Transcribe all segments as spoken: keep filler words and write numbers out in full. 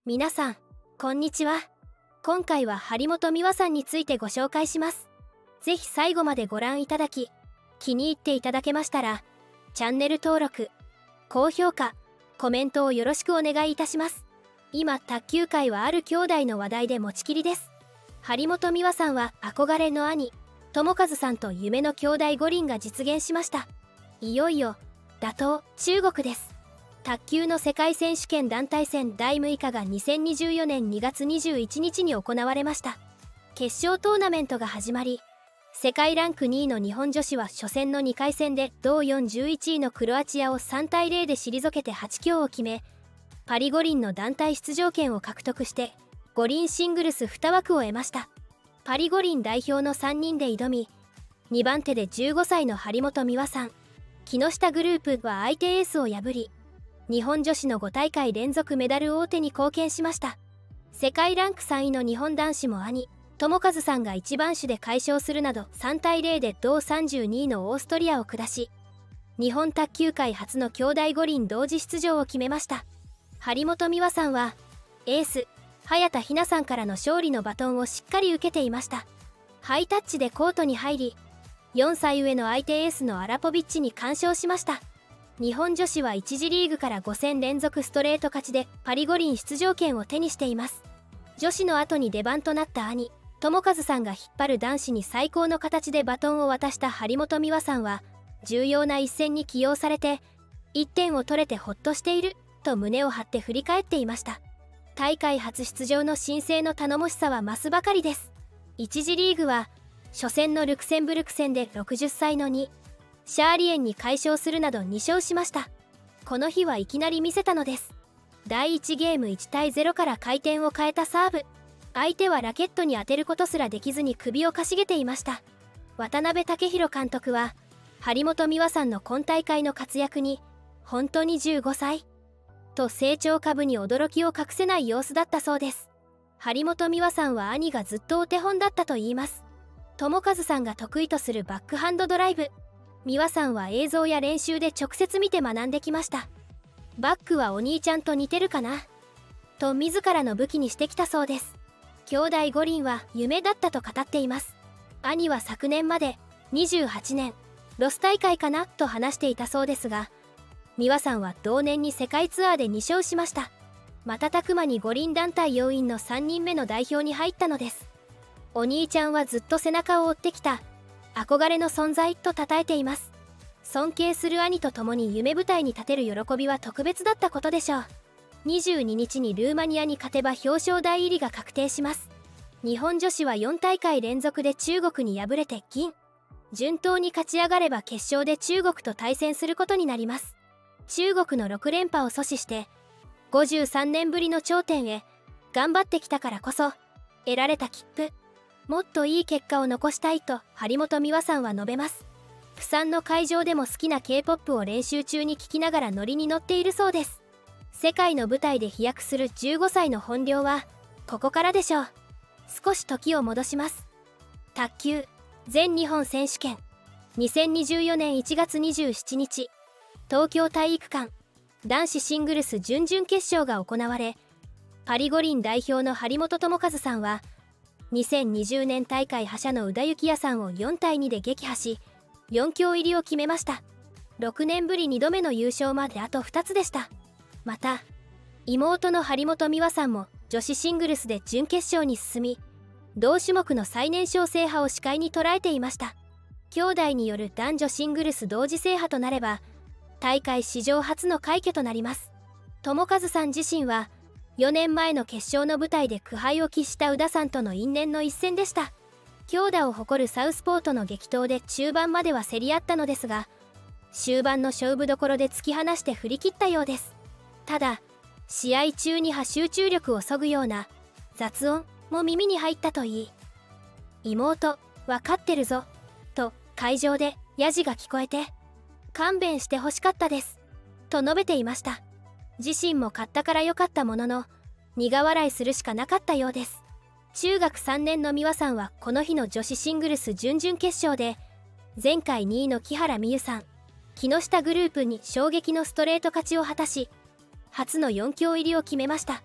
皆さん、こんにちは。今回は張本美和さんについてご紹介します。ぜひ最後までご覧いただき、気に入っていただけましたら、チャンネル登録、高評価、コメントをよろしくお願いいたします。今、卓球界はある兄弟の話題で持ちきりです。張本美和さんは憧れの兄、智和さんと夢の兄弟五輪が実現しました。いよいよ、打倒、中国です。卓球の世界選手権団体戦だいむいかがにせんにじゅうよねんにがつにじゅういちにちに行われました。決勝トーナメントが始まり、世界ランクにいの日本女子は初戦のにかい戦で同よんじゅういちいのクロアチアをさんたいゼロで退けてはちきょうを決め、パリ五輪の団体出場権を獲得して五輪シングルスにわくを得ました。パリ五輪代表のさんにんで挑み、にばんてでじゅうごさいの張本美和さん、木下グループは相手エースを破り、日本女子のごたいかい連続メダル王手に貢献しました。世界ランクさんいの日本男子も兄、智和さんが一番手で快勝するなどさんたいゼロで同さんじゅうにいのオーストリアを下し、日本卓球界初の兄弟五輪同時出場を決めました。張本美和さんはエース早田ひなさんからの勝利のバトンをしっかり受けていました。ハイタッチでコートに入り、よんさい上の相手エースのアラポビッチに完勝しました。日本女子はいち次リーグからごせん連続ストレート勝ちでパリ五輪出場権を手にしています。女子の後に出番となった兄、智和さんが引っ張る男子に最高の形でバトンを渡した張本美和さんは、重要な一戦に起用されていってんを取れてホッとしていると胸を張って振り返っていました。大会初出場の新星の頼もしさは増すばかりです。いち次リーグは初戦のルクセンブルク戦でろくじゅっさいのにシャーリエンに快勝するなどにしょうしました。この日はいきなり見せたのです。だいいちゲームいちたいゼロから回転を変えたサーブ、相手はラケットに当てることすらできずに首をかしげていました。渡辺武弘監督は張本美和さんの今大会の活躍に本当にじゅうごさいと成長株に驚きを隠せない様子だったそうです。張本美和さんは兄がずっとお手本だったといいます。智和さんが得意とするバックハンドドライブ、美和さんは映像や練習で直接見て学んできました。バックはお兄ちゃんと似てるかなと自らの武器にしてきたそうです。兄弟五輪は夢だったと語っています。兄は昨年までにじゅうはちねんロス大会かなと話していたそうですが、美和さんは同年に世界ツアーでにしょうしました。瞬く間に五輪団体要員のさんにんめの代表に入ったのです。お兄ちゃんはずっと背中を追ってきた憧れの存在と称えています。尊敬する兄と共に夢舞台に立てる喜びは特別だったことでしょう。にじゅうににちにルーマニアに勝てば表彰台入りが確定します。日本女子はよんたいかい連続で中国に敗れて銀。順当に勝ち上がれば決勝で中国と対戦することになります。中国のろくれんぱを阻止してごじゅうさんねんぶりの頂点へ頑張ってきたからこそ得られた切符、もっといい結果を残したいと張本美和さんは述べます。釜山の会場でも好きな ケーポップ を練習中に聴きながらノリに乗っているそうです。世界の舞台で飛躍するじゅうごさいの本領はここからでしょう。少し時を戻します。卓球全日本選手権にせんにじゅうよねんいちがつにじゅうしちにち、東京体育館男子シングルス準々決勝が行われ、パリ五輪代表の張本智和さんはにせんにじゅうねん大会覇者の宇田幸矢さんをよんたいにで撃破しよんきょう入りを決めました。ろくねんぶりにどめの優勝まであとふたつでした。また妹の張本美和さんも女子シングルスで準決勝に進み、同種目の最年少制覇を視界に捉えていました。兄弟による男女シングルス同時制覇となれば大会史上初の快挙となります。智和さん自身はよねんまえの決勝の舞台で苦杯を喫した宇田さんとの因縁の一戦でした。強打を誇るサウスポーとの激闘で中盤までは競り合ったのですが、終盤の勝負どころで突き放して振り切ったようです。ただ試合中には集中力をそぐような雑音も耳に入ったといい、妹わかってるぞと会場でヤジが聞こえて勘弁してほしかったですと述べていました。自身も勝ったから良かったものの苦笑いするしかなかったようです。中学さんねんの美和さんはこの日の女子シングルス準々決勝で前回にいの木原美悠さん、木下グループに衝撃のストレート勝ちを果たし初のよんきょう入りを決めました。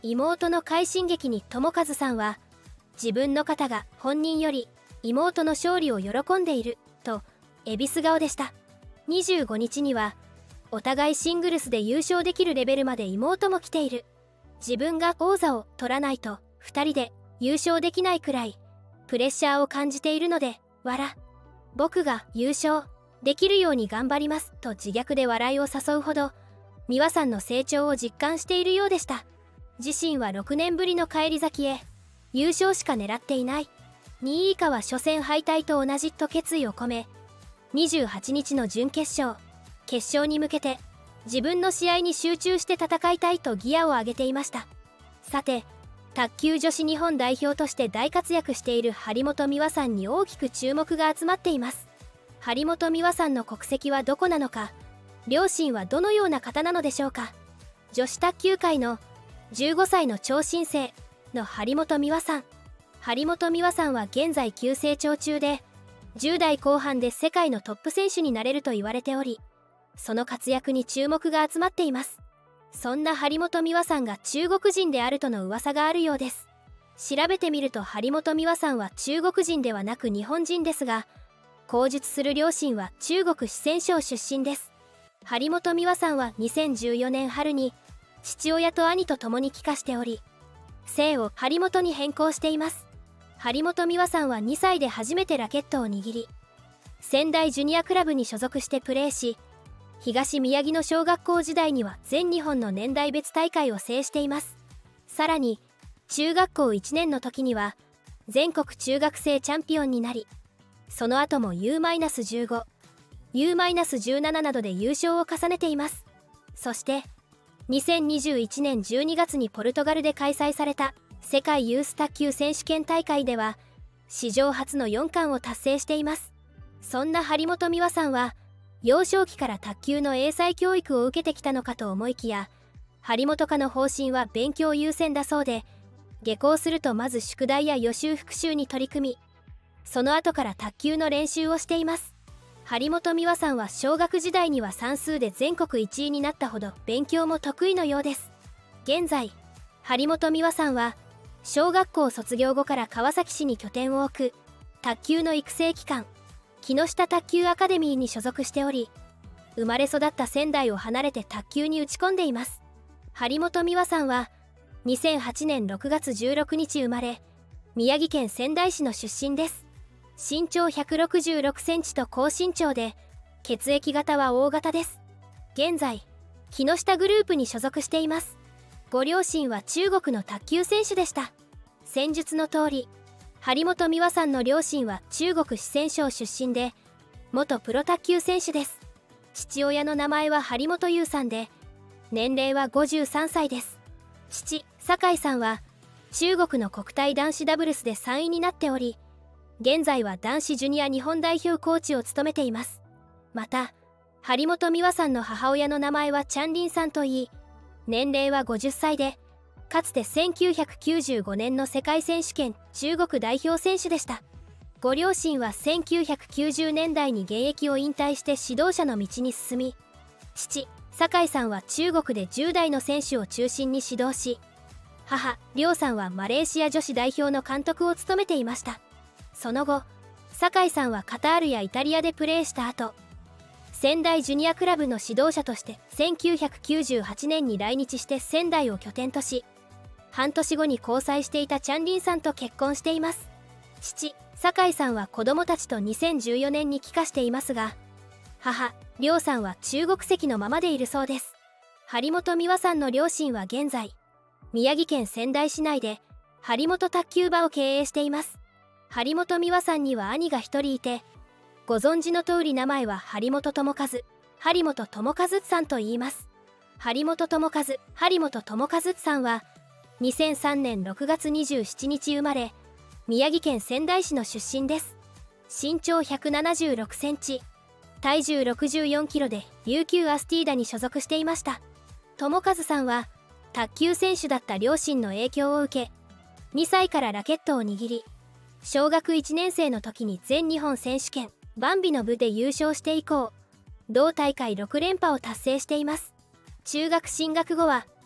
妹の快進撃に友和さんは、自分の方が本人より妹の勝利を喜んでいると恵比寿顔でした。にじゅうごにちには、お互いシングルスで優勝できるレベルまで妹も来ている。自分が王座を取らないとふたりで優勝できないくらいプレッシャーを感じているので、笑。僕が優勝できるように頑張りますと自虐で笑いを誘うほど、美和さんの成長を実感しているようでした。自身はろくねんぶりの返り咲きへ、優勝しか狙っていない。にい以下は初戦敗退と同じと決意を込め、にじゅうはちにちの準決勝、決勝に向けて自分の試合に集中して戦いたいとギアを上げていました。さて、卓球女子日本代表として大活躍している張本美和さんに大きく注目が集まっています。張本美和さんの国籍はどこなのか、両親はどのような方なのでしょうか。女子卓球界のじゅうごさいの超新星の張本美和さん。張本美和さんは現在急成長中で、じゅう代後半で世界のトップ選手になれると言われており、その活躍に注目が集まっています。そんな張本美和さんが中国人であるとの噂があるようです。調べてみると張本美和さんは中国人ではなく日本人ですが、口述する両親は中国四川省出身です。張本美和さんはにせんじゅうよねん春に父親と兄と共に帰化しており、姓を張本に変更しています。張本美和さんはにさいで初めてラケットを握り、仙台ジュニアクラブに所属してプレーし、東宮城の小学校時代には全日本の年代別大会を制しています。さらに中学校いちねんの時には全国中学生チャンピオンになり、その後も ユーじゅうご、ユーじゅうなな などで優勝を重ねています。そしてにせんにじゅういちねんじゅうにがつにポルトガルで開催された世界ユース卓球選手権大会では史上初のよんかんを達成しています。そんな張本美和さんは幼少期から卓球の英才教育を受けてきたのかと思いきや、張本家の方針は勉強優先だそうで、下校するとまず宿題や予習復習に取り組み、その後から卓球の練習をしています。張本美和さんは小学時代には算数で全国いちいになったほど勉強も得意のようです。現在張本美和さんは小学校卒業後から川崎市に拠点を置く卓球の育成機関、木下卓球アカデミーに所属しており、生まれ育った仙台を離れて卓球に打ち込んでいます。張本美和さんはにせんはちねんろくがつじゅうろくにち生まれ、宮城県仙台市の出身です。身長ひゃくろくじゅうろくセンチと高身長で、血液型は オー 型です。現在木下グループに所属しています。ご両親は中国の卓球選手でした。戦術の通り、張本美和さんの両親は中国四川省出身で、元プロ卓球選手です。父親の名前は張本優さんで、年齢はごじゅうさんさいです。父、酒井さんは中国の国体男子ダブルスでさんいになっており、現在は男子ジュニア日本代表コーチを務めています。また、張本美和さんの母親の名前はチャンリンさんといい、年齢はごじゅっさいで、かつてせんきゅうひゃくきゅうじゅうごねんの世界選手権中国代表選手でした。ご両親はせんきゅうひゃくきゅうじゅうねんだいに現役を引退して指導者の道に進み、父、酒井さんは中国でじゅう代の選手を中心に指導し、母、梁さんはマレーシア女子代表の監督を務めていました。その後、酒井さんはカタールやイタリアでプレーした後、仙台ジュニアクラブの指導者としてせんきゅうひゃくきゅうじゅうはちねんに来日して仙台を拠点とし、半年後に交際していたチャンリンさんと結婚しています。父、酒井さんは子供たちとにせんじゅうよねんに帰化していますが、母、梁さんは中国籍のままでいるそうです。張本美和さんの両親は現在、宮城県仙台市内で張本卓球場を経営しています。張本美和さんには兄がひとりいて、ご存知の通り名前は張本智和、張本智和さんと言います。張本智和、張本智和さんはにせんさんねんろくがつにじゅうしちにち生まれ、宮城県仙台市の出身です。身長ひゃくななじゅうろくセンチ、体重ろくじゅうよんキロで琉球アスティーダに所属していました。智和さんは卓球選手だった両親の影響を受け、にさいからラケットを握り、小学いちねんせいの時に全日本選手権バンビの部で優勝して以降、同大会ろくれんぱを達成しています。中学進学後は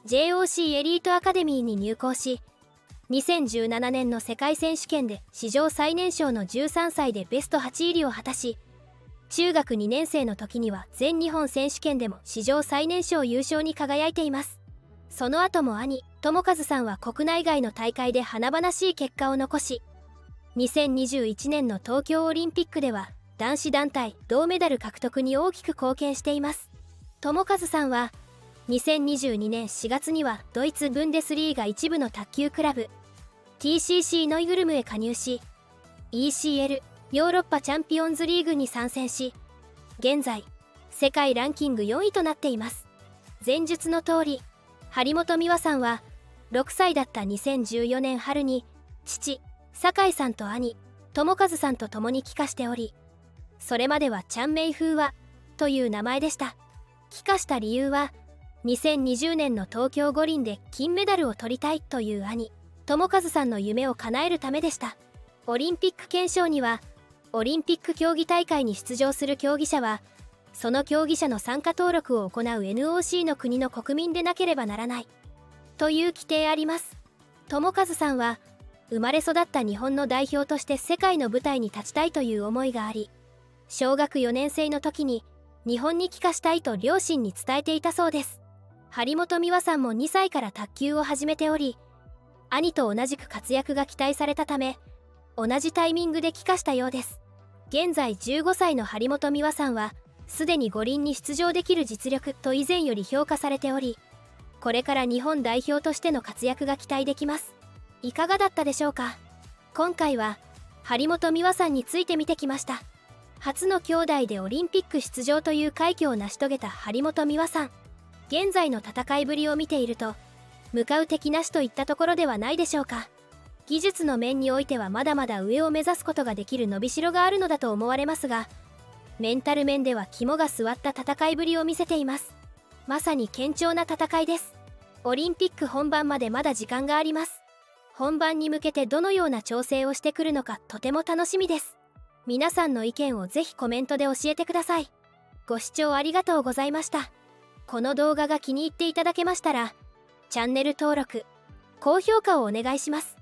ジェイオーシー エリートアカデミーに入校し、にせんじゅうななねんの世界選手権で史上最年少のじゅうさんさいでベストはち入りを果たし、中学にねん生の時には全日本選手権でも史上最年少優勝に輝いています。その後も兄智和さんは国内外の大会で華々しい結果を残し、にせんにじゅういちねんの東京オリンピックでは男子団体銅メダル獲得に大きく貢献しています。智和さんはにせんにじゅうにねんしがつにはドイツブンデスリーガ一部の卓球クラブ ティーシーシー ノイグルムへ加入し、 イーシーエル ヨーロッパチャンピオンズリーグに参戦し、現在世界ランキングよんいとなっています。前述の通り、張本美和さんはろくさいだったにせんじゅうよねん春に父酒井さんと兄智和さんと共に帰化しており、それまではチャンメイ風和という名前でした。帰化した理由はにせんにじゅうねんの東京五輪で金メダルを取りたいという兄智和さんの夢を叶えるためでした。オリンピック憲章には、オリンピック競技大会に出場する競技者はその競技者の参加登録を行う エヌオーシー の国の国民でなければならないという規定あります。智和さんは生まれ育った日本の代表として世界の舞台に立ちたいという思いがあり、小学よねん生の時に日本に帰化したいと両親に伝えていたそうです。張本美和さんもにさいから卓球を始めており、兄と同じく活躍が期待されたため同じタイミングで帰化したようです。現在じゅうごさいの張本美和さんはすでに五輪に出場できる実力と以前より評価されており、これから日本代表としての活躍が期待できます。いかがだったでしょうか。今回は張本美和さんについて見てきました。初の兄弟でオリンピック出場という快挙を成し遂げた張本美和さん。現在の戦いぶりを見ていると向かう敵なしといったところではないでしょうか。技術の面においてはまだまだ上を目指すことができる伸びしろがあるのだと思われますが、メンタル面では肝が据わった戦いぶりを見せています。まさに堅調な戦いです。オリンピック本番までまだ時間があります。本番に向けてどのような調整をしてくるのかとても楽しみです。皆さんの意見をぜひコメントで教えてください。ご視聴ありがとうございました。この動画が気に入っていただけましたら、チャンネル登録、高評価をお願いします。